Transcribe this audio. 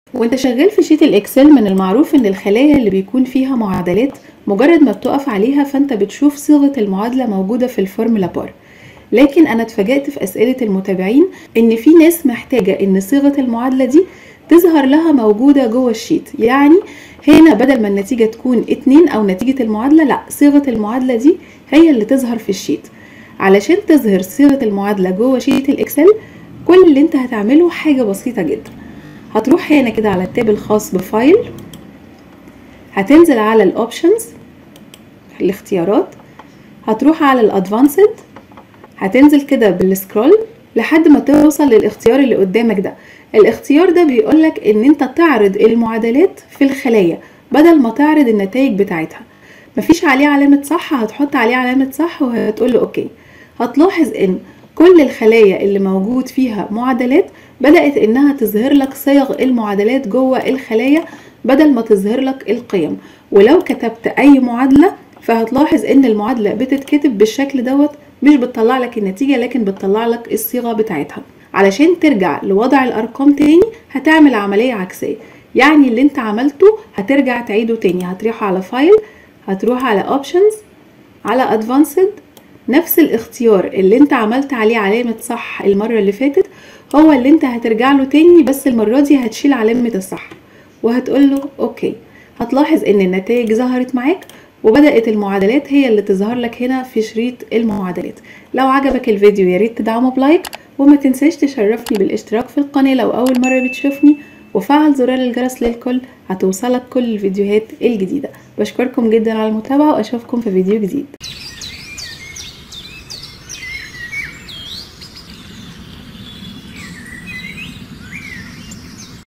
وانت شغال في شيت الاكسل من المعروف ان الخلايا اللي بيكون فيها معادلات مجرد ما بتقف عليها فانت بتشوف صيغة المعادلة موجودة في الفورمولا بار. لكن انا اتفاجأت في اسئلة المتابعين ان في ناس محتاجة ان صيغة المعادلة دي تظهر لها موجودة جوه الشيت. يعني هنا بدل ما النتيجة تكون 2 او نتيجة المعادلة، لا، صيغة المعادلة دي هي اللي تظهر في الشيت. علشان تظهر صيغة المعادلة جوه شيت الاكسل، كل اللي انت هتعمله حاجة بسيطة جدا. هتروح هنا كده على التاب الخاص بفايل، هتنزل على الاوبشنز الاختيارات، هتروح على الادفانسد، هتنزل كده بالسكرول لحد ما توصل للاختيار اللي قدامك ده. الاختيار ده بيقولك ان انت تعرض المعادلات في الخلايا بدل ما تعرض النتائج بتاعتها. مفيش عليه علامة صح، هتحط عليه علامة صح وهتقول له اوكي. هتلاحظ ان كل الخلايا اللي موجود فيها معادلات بدأت انها تظهر لك صيغ المعادلات جوه الخلايا بدل ما تظهر لك القيم. ولو كتبت اي معادلة فهتلاحظ ان المعادلة بتتكتب بالشكل دوت، مش بتطلع لك النتيجة لكن بتطلع لك الصيغة بتاعتها. علشان ترجع لوضع الارقام تاني هتعمل عملية عكسية، يعني اللي انت عملته هترجع تعيده تاني. هتروح على فايل، هتروح على اوبشنز، على ادفانسد، نفس الاختيار اللي انت عملت عليه علامة صح المرة اللي فاتت هو اللي انت هترجع له تاني، بس المرة دي هتشيل علامة الصح وهتقول له اوكي. هتلاحظ ان النتائج ظهرت معاك وبدأت المعادلات هي اللي تظهر لك هنا في شريط المعادلات. لو عجبك الفيديو ياريت تدعمه بلايك، وما تنساش تشرفني بالاشتراك في القناة لو اول مرة بتشوفني، وفعل زرار الجرس للكل هتوصلك كل الفيديوهات الجديدة. بشكركم جدا على المتابعة واشوفكم في فيديو جديد.